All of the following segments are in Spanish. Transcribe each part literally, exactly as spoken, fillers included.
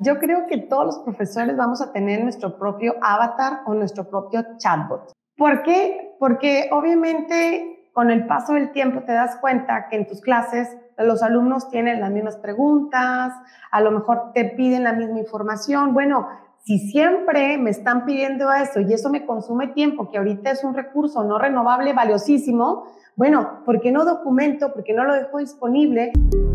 Yo creo que todos los profesores vamos a tener nuestro propio avatar o nuestro propio chatbot. ¿Por qué? Porque obviamente con el paso del tiempo te das cuenta que en tus clases los alumnos tienen las mismas preguntas, a lo mejor te piden la misma información. Bueno, si siempre me están pidiendo eso y eso me consume tiempo, que ahorita es un recurso no renovable valiosísimo, bueno, ¿por qué no documento? ¿Por qué no lo dejo disponible?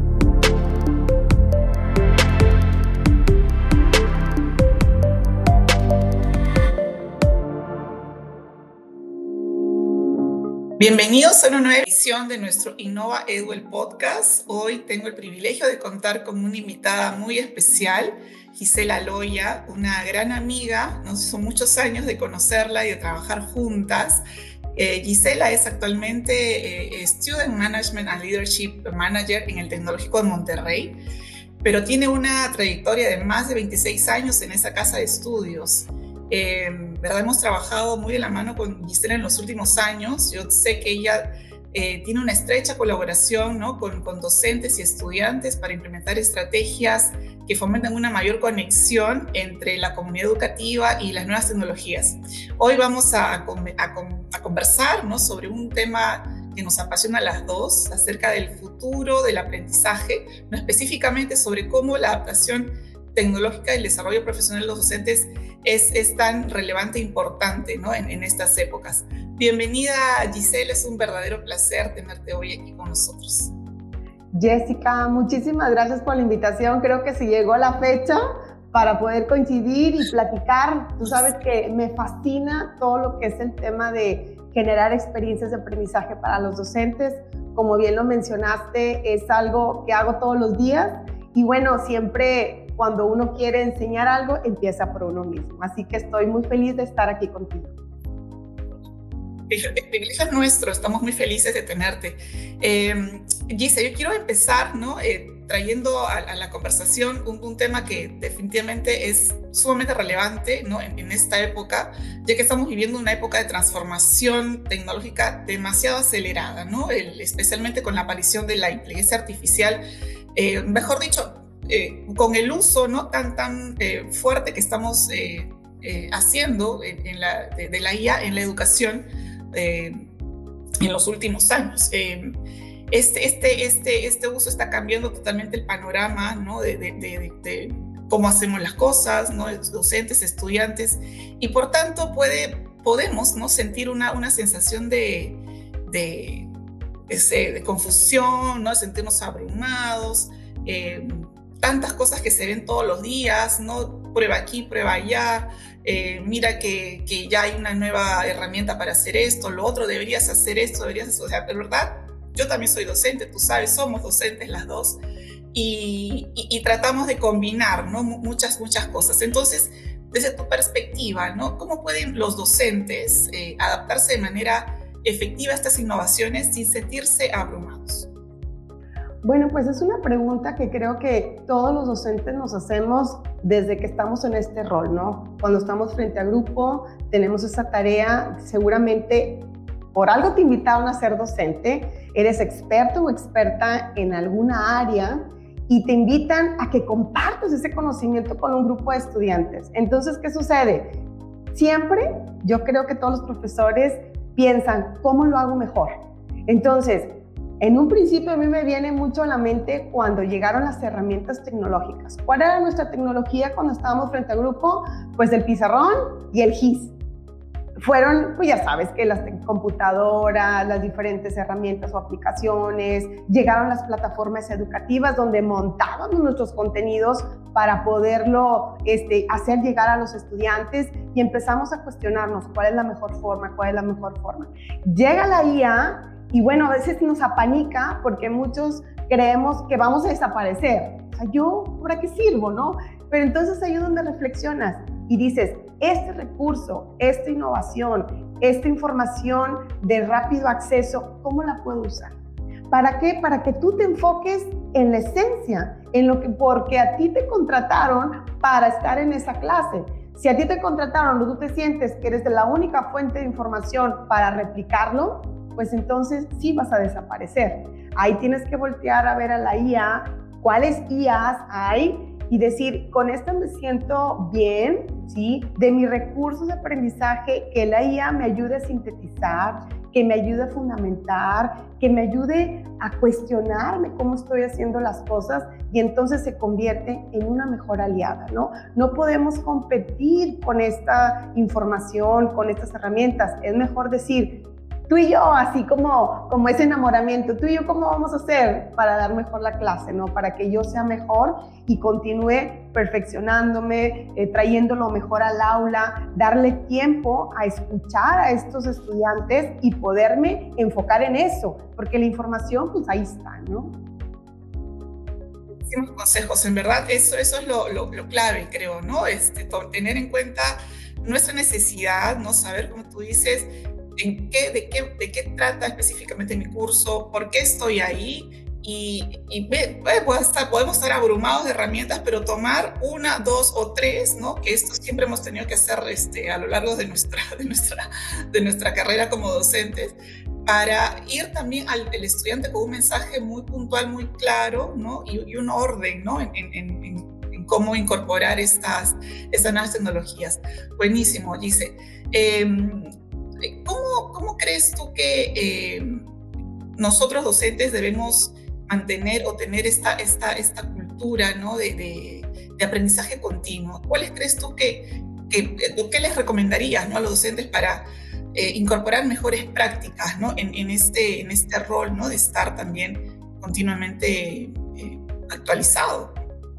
Bienvenidos a una nueva edición de nuestro Innova Edu, el podcast. Hoy tengo el privilegio de contar con una invitada muy especial, Gisela Loya, una gran amiga. Nos son muchos años de conocerla y de trabajar juntas. Eh, Gisela es actualmente eh, Student Management and Leadership Manager en el Tecnológico de Monterrey, pero tiene una trayectoria de más de veintiséis años en esa casa de estudios. Eh, ¿verdad? Hemos trabajado muy de la mano con Gisela en los últimos años. Yo sé que ella eh, tiene una estrecha colaboración, ¿no? con, con docentes y estudiantes para implementar estrategias que fomentan una mayor conexión entre la comunidad educativa y las nuevas tecnologías. Hoy vamos a, a, a, a conversar, ¿no? sobre un tema que nos apasiona a las dos, acerca del futuro del aprendizaje, no específicamente sobre cómo la adaptación tecnológica y el desarrollo profesional de los docentes es, es tan relevante e importante, ¿no? en, en estas épocas. Bienvenida, Gisela, es un verdadero placer tenerte hoy aquí con nosotros. Jessica, muchísimas gracias por la invitación. Creo que se llegó la fecha para poder coincidir y platicar. Tú sabes que me fascina todo lo que es el tema de generar experiencias de aprendizaje para los docentes. Como bien lo mencionaste, es algo que hago todos los días y bueno, siempre cuando uno quiere enseñar algo, empieza por uno mismo. Así que estoy muy feliz de estar aquí contigo. El privilegio es nuestro, estamos muy felices de tenerte. Eh, Gise, yo quiero empezar, ¿no? eh, trayendo a, a la conversación un, un tema que definitivamente es sumamente relevante, ¿no? en, en esta época, ya que estamos viviendo una época de transformación tecnológica demasiado acelerada, ¿no? El, especialmente con la aparición de la inteligencia artificial, eh, mejor dicho, Eh, con el uso no tan, tan eh, fuerte que estamos eh, eh, haciendo en, en la, de, de la I A en la educación eh, en los últimos años. Eh, este, este, este, este uso está cambiando totalmente el panorama, ¿no? de, de, de, de cómo hacemos las cosas, ¿no? Docentes, estudiantes, y por tanto puede, podemos, ¿no? sentir una, una sensación de, de, de, de confusión, ¿no? sentirnos abrumados, eh, tantas cosas que se ven todos los días, ¿no? Prueba aquí, prueba allá, eh, mira que, que ya hay una nueva herramienta para hacer esto, lo otro, deberías hacer esto, deberías hacer, o sea, de verdad, yo también soy docente, tú sabes, somos docentes las dos, y, y, y tratamos de combinar, ¿no? Muchas, muchas cosas. Entonces, desde tu perspectiva, ¿no? ¿Cómo pueden los docentes eh, adaptarse de manera efectiva a estas innovaciones sin sentirse abrumados? Bueno, pues es una pregunta que creo que todos los docentes nos hacemos desde que estamos en este rol, ¿no? Cuando estamos frente a grupo, tenemos esa tarea, seguramente por algo te invitaron a ser docente, eres experto o experta en alguna área y te invitan a que compartas ese conocimiento con un grupo de estudiantes. Entonces, ¿qué sucede? Siempre yo creo que todos los profesores piensan, ¿cómo lo hago mejor? Entonces, en un principio a mí me viene mucho a la mente cuando llegaron las herramientas tecnológicas. ¿Cuál era nuestra tecnología cuando estábamos frente al grupo? Pues el pizarrón y el G I S. Fueron, pues ya sabes, que las computadoras, las diferentes herramientas o aplicaciones, llegaron las plataformas educativas donde montábamos nuestros contenidos para poderlo este, hacer llegar a los estudiantes y empezamos a cuestionarnos cuál es la mejor forma, cuál es la mejor forma. Llega la I A y bueno, a veces nos apanica porque muchos creemos que vamos a desaparecer. O sea, ¿yo para qué sirvo, no? Pero entonces ahí es donde reflexionas y dices, este recurso, esta innovación, esta información de rápido acceso, ¿cómo la puedo usar? ¿Para qué? Para que tú te enfoques en la esencia, en lo que, porque a ti te contrataron para estar en esa clase. Si a ti te contrataron o tú te sientes que eres la única fuente de información para replicarlo, pues entonces sí vas a desaparecer. Ahí tienes que voltear a ver a la I A, cuáles I As hay y decir, con esto me siento bien, ¿sí? De mis recursos de aprendizaje, que la I A me ayude a sintetizar, que me ayude a fundamentar, que me ayude a cuestionarme cómo estoy haciendo las cosas y entonces se convierte en una mejor aliada, ¿no? No podemos competir con esta información, con estas herramientas. Es mejor decir, tú y yo, así como, como ese enamoramiento, tú y yo, ¿cómo vamos a hacer para dar mejor la clase, ¿no? Para que yo sea mejor y continúe perfeccionándome, eh, trayendo lo mejor al aula, darle tiempo a escuchar a estos estudiantes y poderme enfocar en eso, porque la información, pues ahí está, ¿no? Muchísimos consejos, en verdad, eso, eso es lo, lo, lo clave, creo, ¿no? Este, tener en cuenta nuestra necesidad, ¿no? Saber, como tú dices, en qué, de, qué, de qué trata específicamente mi curso, por qué estoy ahí, y, y ve, pues, estar, podemos estar abrumados de herramientas, pero tomar una, dos o tres, ¿no? Que esto siempre hemos tenido que hacer este, a lo largo de nuestra, de, nuestra, de nuestra carrera como docentes, para ir también al, al estudiante con un mensaje muy puntual, muy claro, ¿no? Y, y un orden, ¿no? En, en, en, en cómo incorporar estas, estas nuevas tecnologías. Buenísimo, Gise. Eh, ¿cómo, ¿Cómo crees tú que eh, nosotros docentes debemos mantener o tener esta, esta, esta cultura, ¿no? de, de, de aprendizaje continuo? ¿Cuáles crees tú que, que, qué les recomendarías, ¿no? a los docentes para Eh, incorporar mejores prácticas, ¿no? en, en, este, en este rol, ¿no? de estar también continuamente eh, actualizado?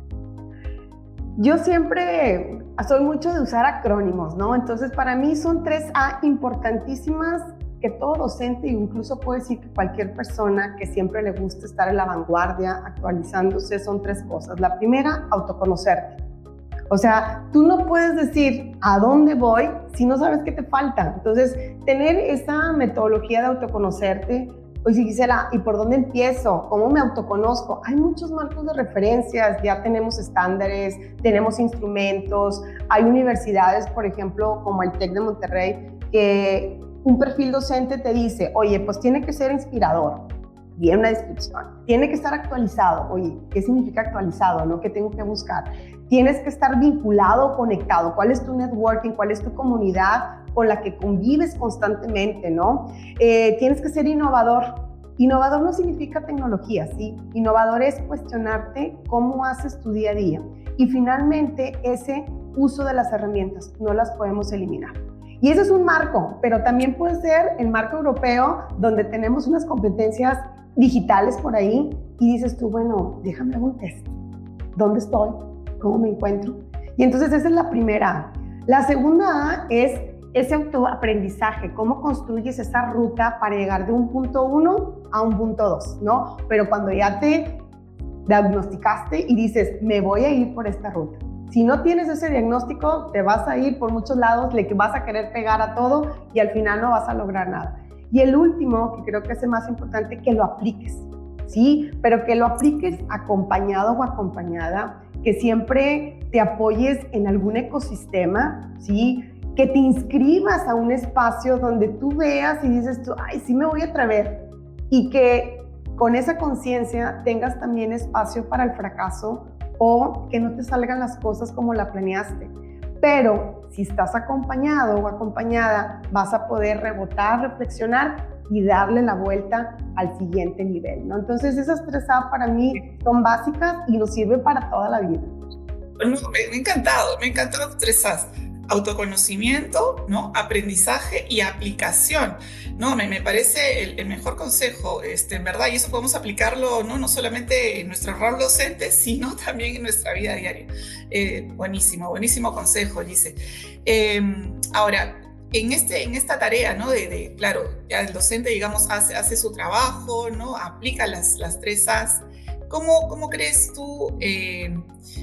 Yo siempre soy mucho de usar acrónimos, ¿no? Entonces, para mí son tres A importantísimas que todo docente, incluso puedo decir que cualquier persona que siempre le gusta estar en la vanguardia, actualizándose, son tres cosas. La primera, autoconocerte. O sea, tú no puedes decir a dónde voy si no sabes qué te falta. Entonces, tener esa metodología de autoconocerte, pues si Gisela, ¿y por dónde empiezo? ¿Cómo me autoconozco? Hay muchos marcos de referencias, ya tenemos estándares, tenemos instrumentos, hay universidades, por ejemplo, como el TEC de Monterrey, que un perfil docente te dice, oye, pues tiene que ser inspirador. Viene una descripción. Tiene que estar actualizado. Oye, ¿qué significa actualizado? ¿No? ¿Qué tengo que buscar? Tienes que estar vinculado, conectado. ¿Cuál es tu networking? ¿Cuál es tu comunidad con la que convives constantemente, ¿no? Eh, tienes que ser innovador. Innovador no significa tecnología, ¿sí? Innovador es cuestionarte cómo haces tu día a día. Y finalmente, ese uso de las herramientas, no las podemos eliminar. Y ese es un marco, pero también puede ser el marco europeo, donde tenemos unas competencias digitales por ahí y dices tú, bueno, déjame hacer un test. ¿Dónde estoy? ¿Cómo me encuentro? Y entonces esa es la primera A. La segunda A es ese autoaprendizaje, cómo construyes esa ruta para llegar de un punto uno a un punto dos, ¿no? Pero cuando ya te diagnosticaste y dices, me voy a ir por esta ruta. Si no tienes ese diagnóstico, te vas a ir por muchos lados, le vas a querer pegar a todo y al final no vas a lograr nada. Y el último, que creo que es el más importante, que lo apliques, ¿sí? Pero que lo apliques acompañado o acompañada, que siempre te apoyes en algún ecosistema, ¿sí? Que te inscribas a un espacio donde tú veas y dices tú, ay, sí me voy a atrever. Y que con esa conciencia tengas también espacio para el fracaso o que no te salgan las cosas como la planeaste. Pero si estás acompañado o acompañada, vas a poder rebotar, reflexionar y darle la vuelta al siguiente nivel, ¿no? Entonces esas tres A para mí son básicas y nos sirven para toda la vida. Bueno, me, me ha encantado, me encantaron las tres A. Autoconocimiento, ¿no? Aprendizaje y aplicación, ¿no? Me, me parece el, el mejor consejo, este, en verdad, y eso podemos aplicarlo, ¿no? No solamente en nuestro rol docente, sino también en nuestra vida diaria. Eh, buenísimo, buenísimo consejo, Gise. Eh, ahora, en, este, en esta tarea, ¿no? De, de, claro, ya el docente, digamos, hace, hace su trabajo, ¿no? Aplica las, las tres A's. ¿Cómo, cómo crees tú eh,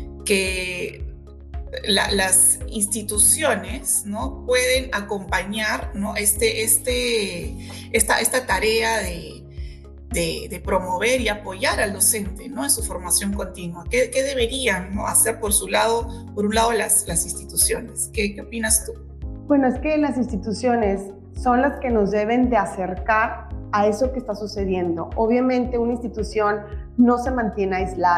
que La, las instituciones, ¿no? pueden acompañar, ¿no? este, este, esta, esta tarea de, de, de promover y apoyar al docente, ¿no? en su formación continua? ¿Qué, qué deberían, ¿no? hacer por su lado, por un lado las, las instituciones? ¿Qué, ¿Qué opinas tú? Bueno, es que las instituciones son las que nos deben de acercar a eso que está sucediendo. Obviamente una institución no se mantiene aislada.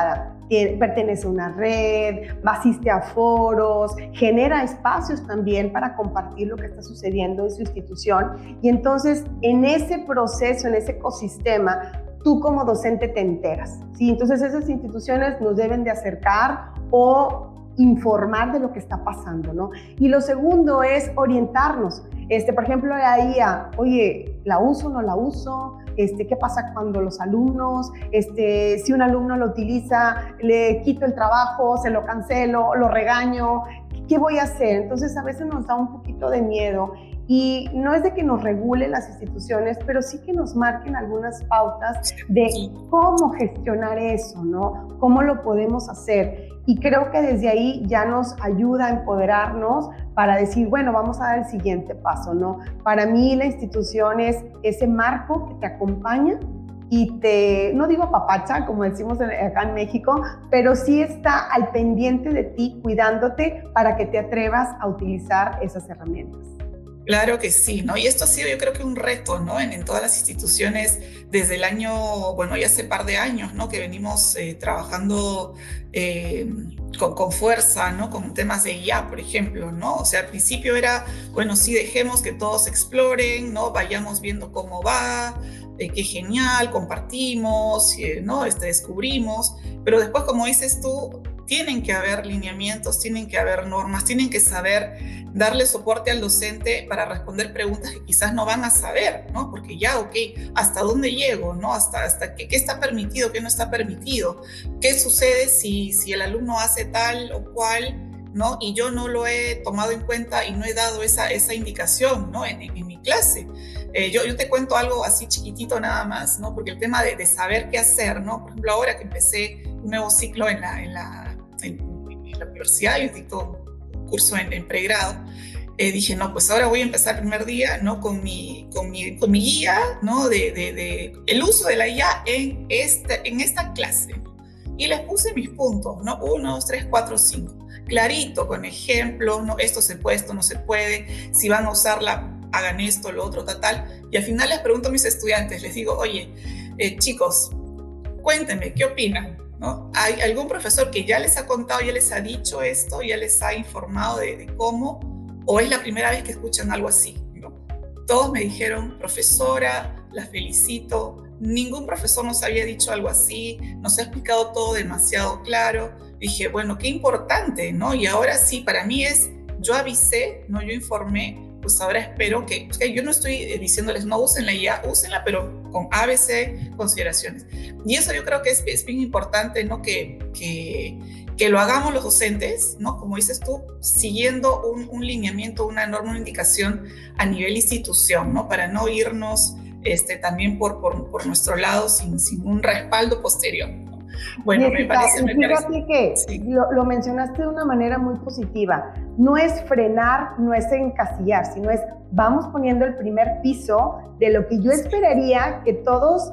pertenece a una red, asiste a foros, genera espacios también para compartir lo que está sucediendo en su institución. Y entonces, en ese proceso, en ese ecosistema, tú como docente te enteras, ¿sí? Entonces, esas instituciones nos deben de acercar o informar de lo que está pasando, ¿no? Y lo segundo es orientarnos. Este, por ejemplo, la I A, oye, ¿la uso o no la uso? Este, ¿qué pasa cuando los alumnos, este, si un alumno lo utiliza, le quito el trabajo, se lo cancelo, lo regaño? ¿Qué voy a hacer? Entonces, a veces nos da un poquito de miedo. Y no es de que nos regulen las instituciones, pero sí que nos marquen algunas pautas de cómo gestionar eso, ¿no? Cómo lo podemos hacer. Y creo que desde ahí ya nos ayuda a empoderarnos para decir, bueno, vamos a dar el siguiente paso, ¿no? Para mí la institución es ese marco que te acompaña y te, no digo papacha, como decimos acá en México, pero sí está al pendiente de ti, cuidándote para que te atrevas a utilizar esas herramientas. Claro que sí, ¿no? Y esto ha sido, yo creo que un reto, ¿no? En, en todas las instituciones desde el año, bueno, ya hace par de años, ¿no? Que venimos eh, trabajando eh, con, con fuerza, ¿no? Con temas de I A, por ejemplo, ¿no? O sea, al principio era, bueno, sí, dejemos que todos exploren, ¿no? Vayamos viendo cómo va, eh, qué genial, compartimos, eh, ¿no? Este, descubrimos, pero después, como dices tú, tienen que haber lineamientos, tienen que haber normas, tienen que saber darle soporte al docente para responder preguntas que quizás no van a saber, ¿no? Porque ya, ok, ¿hasta dónde llego, no? ¿Hasta, hasta qué, qué está permitido, qué no está permitido? ¿Qué sucede si, si el alumno hace tal o cual, ¿no? Y yo no lo he tomado en cuenta y no he dado esa, esa indicación, ¿no? En, en mi clase. Eh, yo, yo te cuento algo así chiquitito nada más, ¿no? Porque el tema de, de saber qué hacer, ¿no? Por ejemplo, ahora que empecé un nuevo ciclo en la, en la, en, en la universidad, yo dicto un curso en, en pregrado, eh, dije, no, pues ahora voy a empezar el primer día, ¿no? Con mi, con mi, con mi guía, ¿no? De, de, de el uso de la I A en, este, en esta clase. Y les puse mis puntos, ¿no? Uno, dos, tres, cuatro, cinco. Clarito, con ejemplos, ¿no? Esto se puede, esto no se puede. Si van a usarla, hagan esto, lo otro, tal, tal. Y al final les pregunto a mis estudiantes, les digo, oye, eh, chicos, cuéntenme, ¿qué opinan? ¿No? ¿Hay algún profesor que ya les ha contado, ya les ha dicho esto, ya les ha informado de, de cómo? ¿O es la primera vez que escuchan algo así, ¿no? Todos me dijeron, profesora, la felicito. Ningún profesor nos había dicho algo así, nos ha explicado todo demasiado claro. Dije, bueno, qué importante, ¿no? Y ahora sí, para mí es, yo avisé, ¿no? Yo informé, pues ahora espero que, o sea, yo no estoy diciéndoles no usen la I A, úsenla, pero con A B C consideraciones. Y eso yo creo que es, es bien importante, ¿no? Que, que, que lo hagamos los docentes, ¿no? Como dices tú, siguiendo un, un lineamiento, una norma, una indicación a nivel institución, ¿no? Para no irnos este, también por, por, por nuestro lado sin, sin un respaldo posterior. Bueno, Jessica, me parece, me parece que sí. lo, lo mencionaste de una manera muy positiva. No es frenar, no es encasillar, sino es vamos poniendo el primer piso de lo que yo esperaría que todos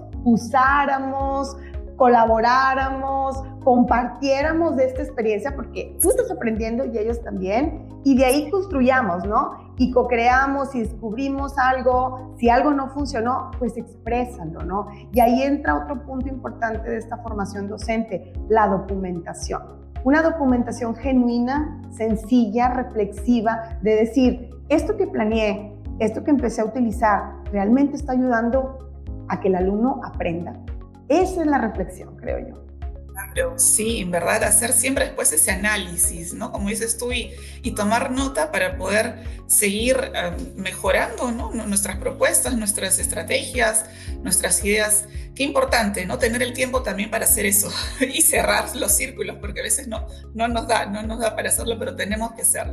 usáramos, colaboráramos, compartiéramos de esta experiencia, porque tú estás aprendiendo y ellos también, y de ahí construyamos, ¿no? Y co-creamos y descubrimos algo. Si algo no funcionó, pues exprésalo, ¿no? Y ahí entra otro punto importante de esta formación docente, la documentación. Una documentación genuina, sencilla, reflexiva, de decir, esto que planeé, esto que empecé a utilizar, ¿realmente está ayudando a que el alumno aprenda? Esa es la reflexión, creo yo. Claro, sí, en verdad, hacer siempre después ese análisis, ¿no? Como dices tú, y, y tomar nota para poder seguir uh, mejorando, ¿no? Nuestras propuestas, nuestras estrategias, nuestras ideas. Qué importante, ¿no? Tener el tiempo también para hacer eso y cerrar los círculos, porque a veces no, no, nos, da, no nos da para hacerlo, pero tenemos que hacerlo.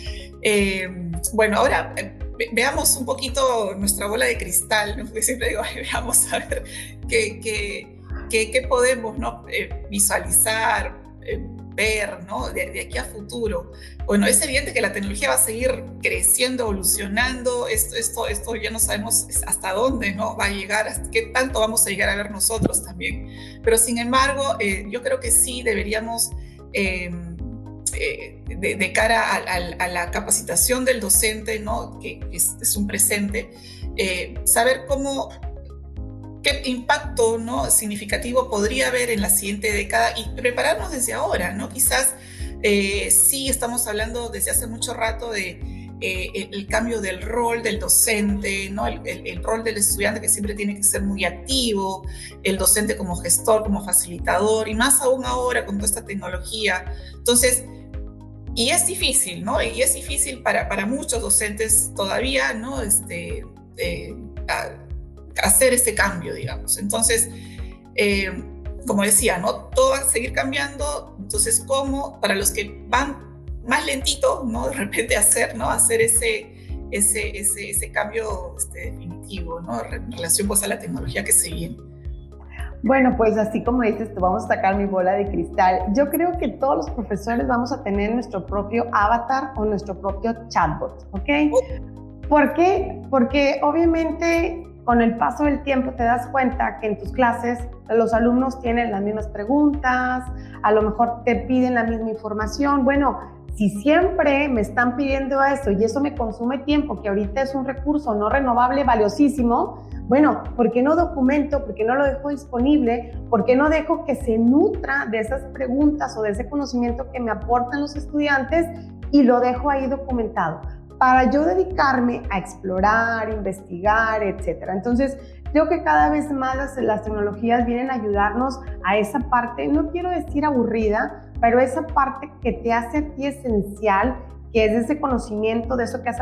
Eh, bueno, ahora eh, veamos un poquito nuestra bola de cristal, ¿no? Porque siempre digo, ay, veamos a ver qué, qué, qué, qué podemos, ¿no? eh, visualizar, eh, ver, ¿no? De, de aquí a futuro. Bueno, es evidente que la tecnología va a seguir creciendo, evolucionando. Esto, esto, esto ya no sabemos hasta dónde, ¿no? Va a llegar, hasta qué tanto vamos a llegar a ver nosotros también. Pero sin embargo, eh, yo creo que sí deberíamos, eh, eh, de, de cara a, a, a la capacitación del docente, ¿no? Que es, es un presente, eh, saber cómo qué impacto, ¿no?, significativo podría haber en la siguiente década y prepararnos desde ahora, ¿no? Quizás eh, sí estamos hablando desde hace mucho rato de eh, el, el cambio del rol del docente, ¿no? El, el, el rol del estudiante que siempre tiene que ser muy activo, el docente como gestor, como facilitador, y más aún ahora con toda esta tecnología. Entonces, y es difícil, ¿no? Y es difícil para, para muchos docentes todavía, ¿no? Este, eh, a, hacer ese cambio, digamos. Entonces, eh, como decía, ¿no?, todo va a seguir cambiando. Entonces, ¿cómo para los que van más lentito, ¿no?, de repente hacer, ¿no?, hacer ese, ese, ese, ese cambio este, definitivo, ¿no?, en relación pues a la tecnología que se viene? Bueno, pues así como dices tú, vamos a sacar mi bola de cristal. Yo creo que todos los profesores vamos a tener nuestro propio avatar o nuestro propio chatbot, ¿ok? ¿Por qué? Porque obviamente con el paso del tiempo te das cuenta que en tus clases los alumnos tienen las mismas preguntas, a lo mejor te piden la misma información. Bueno, si siempre me están pidiendo eso y eso me consume tiempo, que ahorita es un recurso no renovable valiosísimo, bueno, ¿por qué no documento? ¿Por qué no lo dejo disponible? ¿Por qué no dejo que se nutra de esas preguntas o de ese conocimiento que me aportan los estudiantes y lo dejo ahí documentado? Para yo dedicarme a explorar, investigar, etcétera. Entonces, creo que cada vez más las, las tecnologías vienen a ayudarnos a esa parte, no quiero decir aburrida, pero esa parte que te hace a ti esencial, que es ese conocimiento, de eso que has,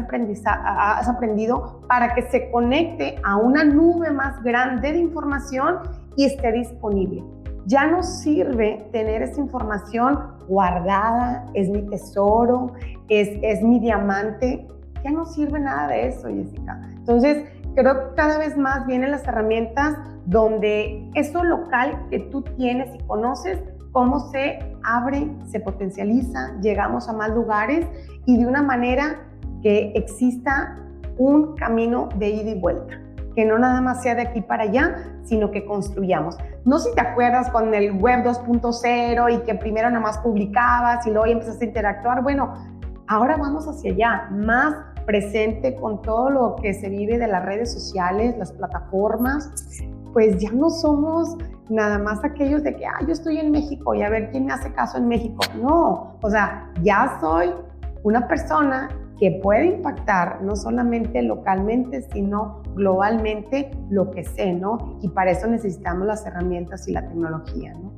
has aprendido, para que se conecte a una nube más grande de información y esté disponible. Ya no sirve tener esa información guardada, es mi tesoro, es, es mi diamante. Ya no sirve nada de eso, Jessica. Entonces, creo que cada vez más vienen las herramientas donde eso local que tú tienes y conoces, cómo se abre, se potencializa, llegamos a más lugares y de una manera que exista un camino de ida y vuelta, que no nada más sea de aquí para allá, sino que construyamos. No sé si te acuerdas con el web dos punto cero y que primero nada más publicabas y luego ya empezaste a interactuar. Bueno, ahora vamos hacia allá, más presente con todo lo que se vive de las redes sociales, las plataformas. Pues ya no somos nada más aquellos de que, ah, yo estoy en México y a ver quién me hace caso en México. No, o sea, ya soy una persona que puede impactar no solamente localmente, sino globalmente lo que sé, ¿no? Y para eso necesitamos las herramientas y la tecnología, ¿no?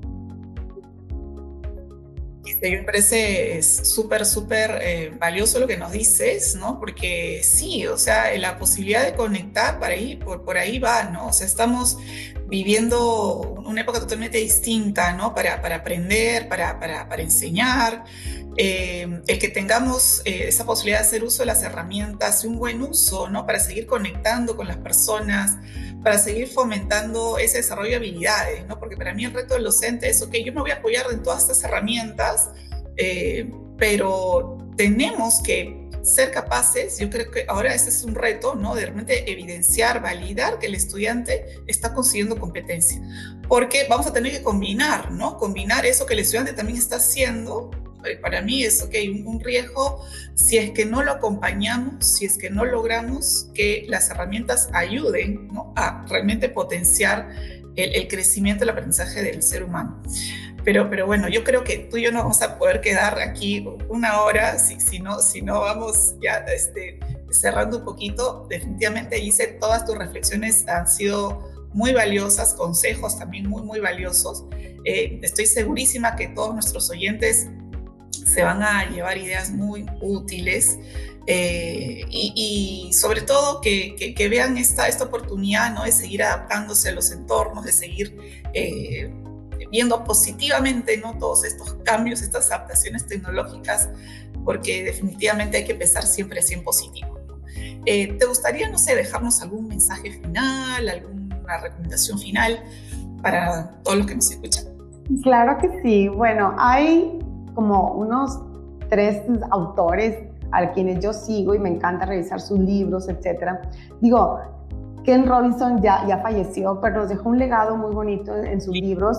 Me parece súper, súper eh, valioso lo que nos dices, ¿no? Porque sí, o sea, la posibilidad de conectar por ahí, por, por ahí va, ¿no? O sea, estamos viviendo una época totalmente distinta, ¿no? Para, para aprender, para, para, para enseñar. Eh, el que tengamos eh, esa posibilidad de hacer uso de las herramientas y un buen uso, ¿no? Para seguir conectando con las personas, para seguir fomentando ese desarrollo de habilidades, ¿no? Porque para mí el reto del docente es, ok, yo me voy a apoyar en todas estas herramientas, eh, pero tenemos que ser capaces, yo creo que ahora ese es un reto, ¿no? De realmente evidenciar, validar que el estudiante está consiguiendo competencia, porque vamos a tener que combinar, ¿no? Combinar eso que el estudiante también está haciendo. Para mí es okay, un, un riesgo si es que no lo acompañamos, si es que no logramos que las herramientas ayuden, ¿no?, a realmente potenciar el, el crecimiento, el aprendizaje del ser humano. Pero, pero bueno, yo creo que tú y yo no vamos a poder quedar aquí una hora, si, si, no, si no vamos ya este, cerrando un poquito. Definitivamente, Gise, todas tus reflexiones han sido muy valiosas, consejos también muy, muy valiosos. Eh, estoy segurísima que todos nuestros oyentes se van a llevar ideas muy útiles eh, y, y sobre todo que, que, que vean esta, esta oportunidad, ¿no?, de seguir adaptándose a los entornos, de seguir eh, viendo positivamente, ¿no?, todos estos cambios, estas adaptaciones tecnológicas, porque definitivamente hay que empezar siempre así en positivo, ¿no? Eh, ¿Te gustaría, no sé, dejarnos algún mensaje final, alguna recomendación final para todos los que nos escuchan? Claro que sí. Bueno, hay como unos tres autores a quienes yo sigo y me encanta revisar sus libros, etcétera. Digo, Ken Robinson ya, ya falleció, pero nos dejó un legado muy bonito en, en sus libros.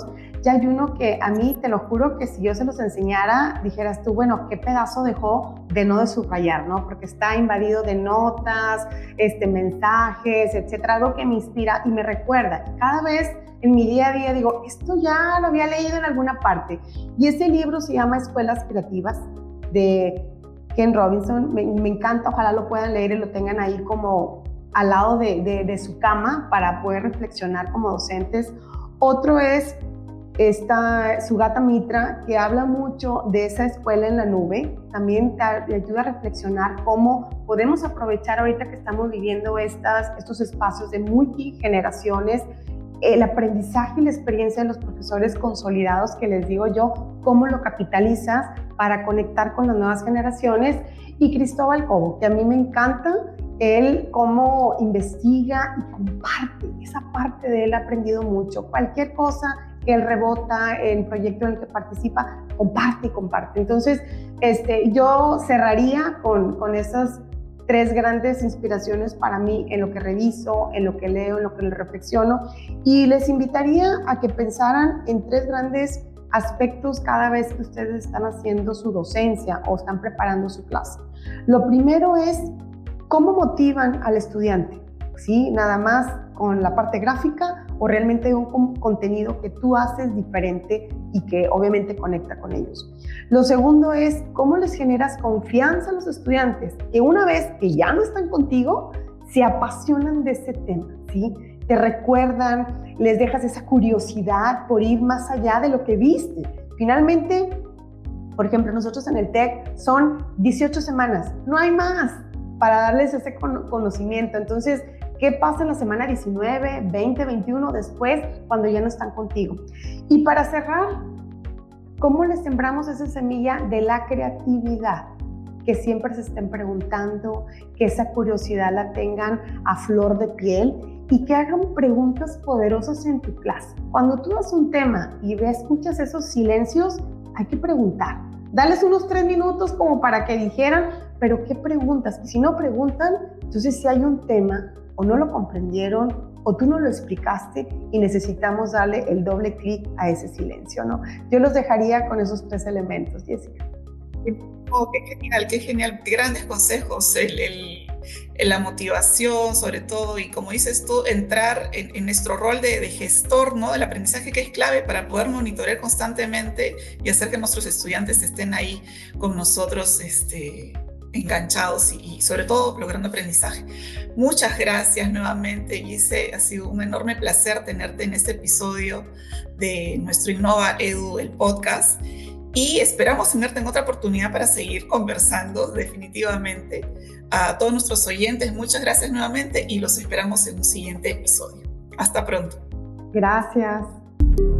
ya hay uno que a mí, te lo juro, que si yo se los enseñara, dijeras tú, bueno, qué pedazo dejó de no de subrayar, ¿no? Porque está invadido de notas, este, mensajes, etcétera, algo que me inspira y me recuerda. Cada vez en mi día a día digo, esto ya lo había leído en alguna parte. Y ese libro se llama Escuelas Creativas, de Ken Robinson. Me, me encanta, ojalá lo puedan leer y lo tengan ahí como al lado de, de, de su cama para poder reflexionar como docentes. Otro es esta Sugata Mitra, que habla mucho de esa escuela en la nube. También te, te ayuda a reflexionar cómo podemos aprovechar ahorita que estamos viviendo estas, estos espacios de multigeneraciones, el aprendizaje y la experiencia de los profesores consolidados, que les digo yo, cómo lo capitalizas para conectar con las nuevas generaciones. Y Cristóbal Cobo, que a mí me encanta, él cómo investiga y comparte. Esa parte de él he aprendido mucho. Cualquier cosa que él rebota en el proyecto en el que participa, comparte y comparte. Entonces, este, yo cerraría con, con esas tres grandes inspiraciones para mí en lo que reviso, en lo que leo, en lo que reflexiono, y les invitaría a que pensaran en tres grandes aspectos cada vez que ustedes están haciendo su docencia o están preparando su clase. Lo primero es cómo motivan al estudiante, ¿sí? Nada más con la parte gráfica o realmente un contenido que tú haces diferente y que obviamente conecta con ellos. Lo segundo es cómo les generas confianza a los estudiantes, que una vez que ya no están contigo, se apasionan de ese tema, ¿sí? Te recuerdan, les dejas esa curiosidad por ir más allá de lo que viste. Finalmente, por ejemplo, nosotros en el TEC son dieciocho semanas, no hay más para darles ese conocimiento. Entonces, ¿qué pasa en la semana diecinueve, veinte, veintiuno después cuando ya no están contigo? Y para cerrar, ¿cómo les sembramos esa semilla de la creatividad? Que siempre se estén preguntando, que esa curiosidad la tengan a flor de piel y que hagan preguntas poderosas en tu clase. Cuando tú das un tema y ves, escuchas esos silencios, hay que preguntar. Dales unos tres minutos como para que dijeran, pero ¿qué preguntas? Y si no preguntan, entonces si hay un tema o no lo comprendieron o tú no lo explicaste y necesitamos darle el doble clic a ese silencio, ¿no? Yo los dejaría con esos tres elementos, Jessica. Oh, qué genial, qué genial, grandes consejos, el, el, el, la motivación sobre todo, y como dices tú, entrar en, en nuestro rol de, de gestor, ¿no? Del aprendizaje, que es clave para poder monitorear constantemente y hacer que nuestros estudiantes estén ahí con nosotros, este, enganchados y, y sobre todo logrando aprendizaje. Muchas gracias nuevamente, Gise, ha sido un enorme placer tenerte en este episodio de nuestro Innova Edu, el podcast. Y esperamos tenerte en otra oportunidad para seguir conversando definitivamente. A todos nuestros oyentes, muchas gracias nuevamente y los esperamos en un siguiente episodio. Hasta pronto. Gracias.